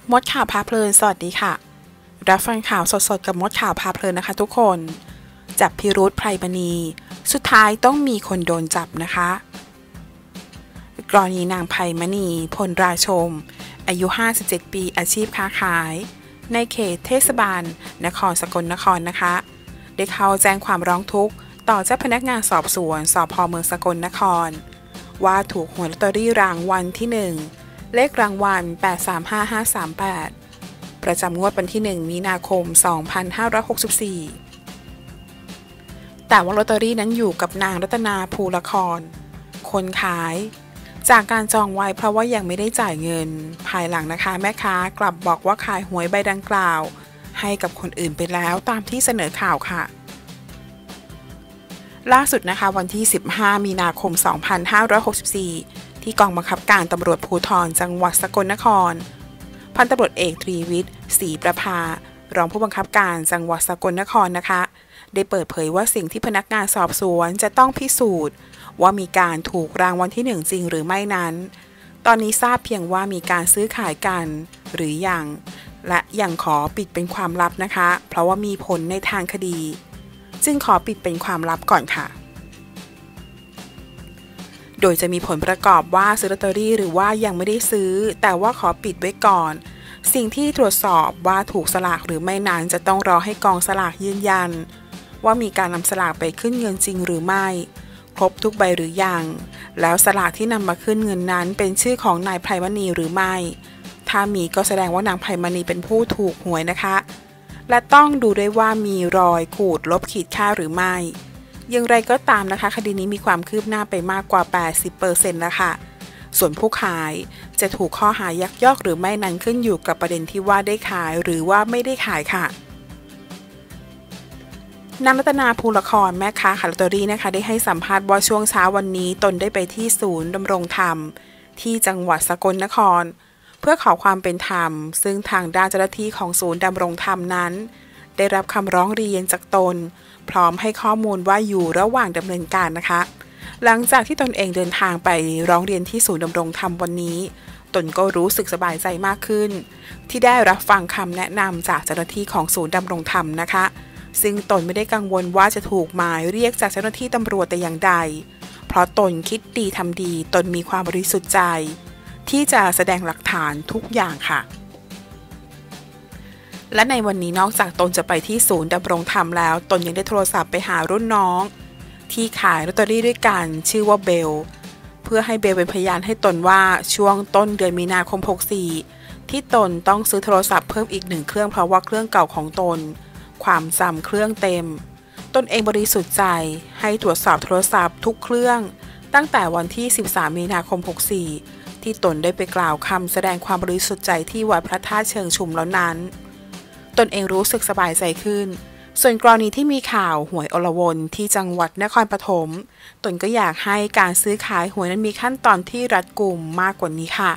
มดข่าวพาเพลินสวัสดีค่ะรับฟังข่าวสดๆกับมดข่าวพาเพลินนะคะทุกคนจับพิรุธไพรมณีสุดท้ายต้องมีคนโดนจับนะคะกรณีนางไพมณีพลราชมอายุ57ปีอาชีพค้าขายในเขตเทศบาลนครสกลนครนะคะได้เข้าแจ้งความร้องทุกข์ต่อเจ้าพนักงานสอบสวนสพ.เมืองสกลนครว่าถูกหวยลอตเตอรี่รางวัลที่1เลขรางวัล835538ประจำงวดวันที่1มีนาคม2564แต่ว่าลอตเตอรี่นั้นอยู่กับนางรัตนาภูละครคนขายจากการจองไว้เพราะว่ายังไม่ได้จ่ายเงินภายหลังนะคะแม่ค้ากลับบอกว่าขายหวยใบดังกล่าวให้กับคนอื่นไปแล้วตามที่เสนอข่าวค่ะล่าสุดนะคะวันที่15มีนาคม2564ที่กองบังคับการตำรวจภูธรจังหวัดสกลนครพันตำรวจเอกตรีวิทย์ศรีประภารองผู้บังคับการจังหวัดสกลนครนะคะได้เปิดเผยว่าสิ่งที่พนักงานสอบสวนจะต้องพิสูจน์ว่ามีการถูกรางวัลที่1จริงหรือไม่นั้นตอนนี้ทราบเพียงว่ามีการซื้อขายกันหรือยังและยังขอปิดเป็นความลับนะคะเพราะว่ามีผลในทางคดีจึงขอปิดเป็นความลับก่อนค่ะโดยจะมีผลประกอบว่าซื้อลอตเตอรี่หรือว่ายังไม่ได้ซื้อแต่ว่าขอปิดไว้ก่อนสิ่งที่ตรวจสอบว่าถูกสลากหรือไม่นั้นจะต้องรอให้กองสลากยืนยันว่ามีการนำสลากไปขึ้นเงินจริงหรือไม่ครบทุกใบหรือยังแล้วสลากที่นำมาขึ้นเงินนั้นเป็นชื่อของนายไพมณีหรือไม่ถ้ามีก็แสดงว่านางไพมณีเป็นผู้ถูกหวยนะคะและต้องดูด้วยว่ามีรอยขูดลบขีดค่าหรือไม่อย่างไรก็ตามนะคะคดีนี้มีความคืบหน้าไปมากกว่า 80% แล้วค่ะส่วนผู้ขายจะถูกข้อหายักยอกหรือไม่นั้นขึ้นอยู่กับประเด็นที่ว่าได้ขายหรือว่าไม่ได้ขายค่ะนางรัตนาภูละครแม่ค้าขายลอตเตอรี่นะคะได้ให้สัมภาษณ์ว่าช่วงเช้าวันนี้ตนได้ไปที่ศูนย์ดำรงธรรมที่จังหวัดสกลนครเพื่อขอความเป็นธรรมซึ่งทางด้านเจ้าหน้าที่ของศูนย์ดำรงธรรมนั้นได้รับคำร้องเรียนจากตนพร้อมให้ข้อมูลว่าอยู่ระหว่างดำเนินการนะคะหลังจากที่ตนเองเดินทางไปร้องเรียนที่ศูนย์ดำรงธรรมวันนี้ตนก็รู้สึกสบายใจมากขึ้นที่ได้รับฟังคำแนะนำจากเจ้าหน้าที่ของศูนย์ดำรงธรรมนะคะซึ่งตนไม่ได้กังวลว่าจะถูกหมายเรียกจากเจ้าหน้าที่ตำรวจแต่อย่างใดเพราะตนคิดดีทำดีตนมีความบริสุทธิ์ใจที่จะแสดงหลักฐานทุกอย่างค่ะและในวันนี้นอกจากตนจะไปที่ศูนย์ดำรงธรรมแล้วตนยังได้โทรศัพท์ไปหารุ่นน้องที่ขายลอตเตอรี่ด้วยกันชื่อว่าเบลเพื่อให้เบลเป็นพยานให้ตนว่าช่วงต้นเดือนมีนาคม64ที่ตนต้องซื้อโทรศัพท์เพิ่มอีก1เครื่องเพราะว่าเครื่องเก่าของตนความจำเครื่องเต็มตนเองบริสุทธิ์ใจให้ตรวจสอบโทรศัพท์ทุกเครื่องตั้งแต่วันที่13มีนาคม64ที่ตนได้ไปกล่าวคำแสดงความบริสุทธิ์ใจที่วัดพระธาตุเชิงชุมแล้วนั้นตนเองรู้สึกสบายใจขึ้นส่วนกรณีที่มีข่าวหวยอลวนที่จังหวัดนครปฐมตนก็อยากให้การซื้อขายหวยนั้นมีขั้นตอนที่รัดกุมมากกว่านี้ค่ะ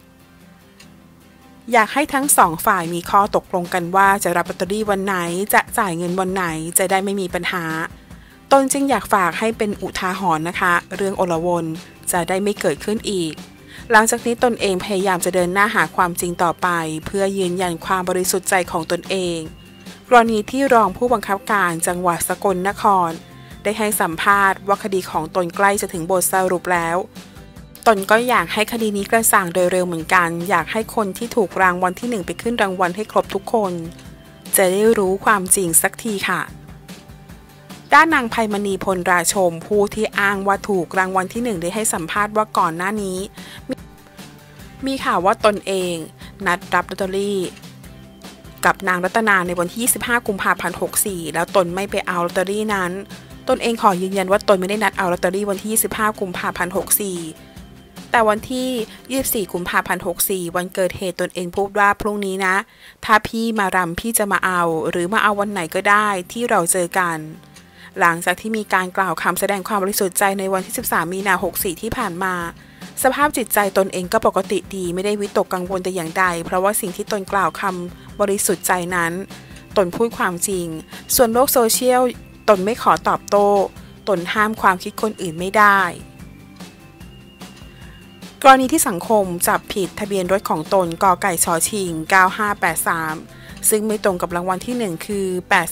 อยากให้ทั้งสองฝ่ายมีข้อตกลงกันว่าจะรับลอตเตอรี่วันไหนจะจ่ายเงินวันไหนจะได้ไม่มีปัญหาตนจึงอยากฝากให้เป็นอุทาหรณ์นะคะเรื่องอลวนจะได้ไม่เกิดขึ้นอีกหลังจากนี้ตนเองพยายามจะเดินหน้าหาความจริงต่อไปเพื่อยืนยันความบริสุทธิ์ใจของตนเองกรณีที่รองผู้บังคับการจังหวัดสกลนครได้ให้สัมภาษณ์ว่าคดีของตนใกล้จะถึงบทสรุปแล้วตนก็อยากให้คดีนี้กระจ่างโดยเร็วเหมือนกันอยากให้คนที่ถูกรางวัลที่1ไปขึ้นรางวัลให้ครบทุกคนจะได้รู้ความจริงสักทีค่ะด้านนางไพมณีพลราชมผู้ที่อ้างว่าถูกรางวัลที่1ได้ให้สัมภาษณ์ว่าก่อนหน้านี้มีข่าวว่าตนเองนัดรับลอตเตอรี่กับนางรัตนาในวันที่25กุมภาพันธ์64แล้วตนไม่ไปเอาลอตเตอรี่นั้นตนเองขอยืนยันว่าตนไม่ได้นัดเอาลอตเตอรี่วันที่25กุมภาพันธ์64แต่วันที่24กุมภาพันธ์64วันเกิดเหตุตนเองพูดว่าพรุ่งนี้นะถ้าพี่มารำพี่จะมาเอาหรือมาเอาวันไหนก็ได้ที่เราเจอกันหลังจากที่มีการกล่าวคำแสดงความบริสุทธิ์ใจในวันที่13มีนาคม64ที่ผ่านมาสภาพจิตใจตนเองก็ปกติดีไม่ได้วิตกกังวลแต่อย่างใดเพราะว่าสิ่งที่ตนกล่าวคำบริสุทธิ์ใจนั้นตนพูดความจริงส่วนโลกโซเชียลตนไม่ขอตอบโต้ตนห้ามความคิดคนอื่นไม่ได้กรณีที่สังคมจับผิดทะเบียนรถของตนกไก่ชชิง9583ซึ่งไม่ตรงกับรางวัลที่1คือ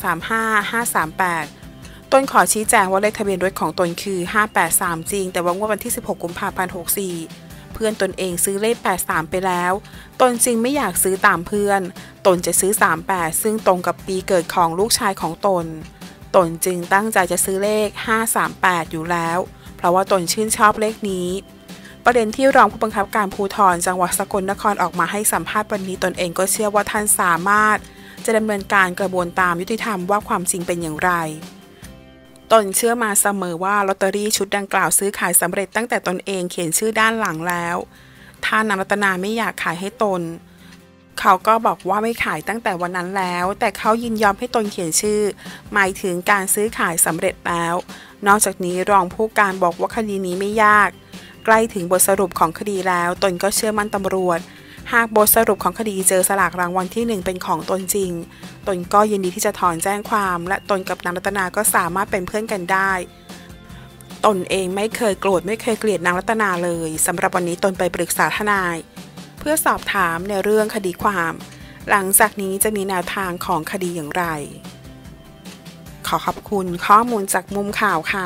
835538ตนขอชี้แจงว่าเลขทะเบียนรถของตนคือ583จริงแต่ว่างวดวันที่16กุมภาพันธ์64เพื่อนตนเองซื้อเลข83ไปแล้วตนจึงไม่อยากซื้อตามเพื่อนตนจะซื้อ38ซึ่งตรงกับปีเกิดของลูกชายของตนจึงตั้งใจจะซื้อเลข538อยู่แล้วเพราะว่าตนชื่นชอบเลขนี้ประเด็นที่รองผู้บังคับการภูธรจังหวัดสกลนครออกมาให้สัมภาษณ์วันนี้ตนเองก็เชื่อว่าท่านสามารถจะดำเนินการกระบวนตามยุติธรรมว่าความจริงเป็นอย่างไรตนเชื่อมาเสมอว่าลอตเตอรี่ชุดดังกล่าวซื้อขายสำเร็จตั้งแต่ตนเองเขียนชื่อด้านหลังแล้วถ้านางรัตนาไม่อยากขายให้ตนเขาก็บอกว่าไม่ขายตั้งแต่วันนั้นแล้วแต่เขายินยอมให้ตนเขียนชื่อหมายถึงการซื้อขายสำเร็จแล้วนอกจากนี้รองผู้การบอกว่าคดีนี้ไม่ยากใกล้ถึงบทสรุปของคดีแล้วตนก็เชื่อมั่นตำรวจหากบทสรุปของคดีเจอสลากรางวัลที่1เป็นของตนจริงตนก็ยินดีที่จะถอนแจ้งความและตนกับนางรัตนาก็สามารถเป็นเพื่อนกันได้ตนเองไม่เคยโกรธไม่เคยเกลียดนางรัตนาเลยสำหรับวันนี้ตนไปปรึกษาทนายเพื่อสอบถามในเรื่องคดีความหลังจากนี้จะมีแนวทางของคดีอย่างไรขอขอบคุณข้อมูลจากมุมข่าวค่ะ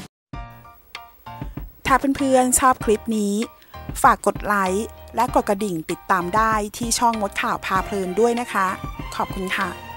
ถ้าเพื่อนๆชอบคลิปนี้ฝากกดไลค์และกดกระดิ่งติดตามได้ที่ช่องมดข่าวพาเพลินด้วยนะคะขอบคุณค่ะ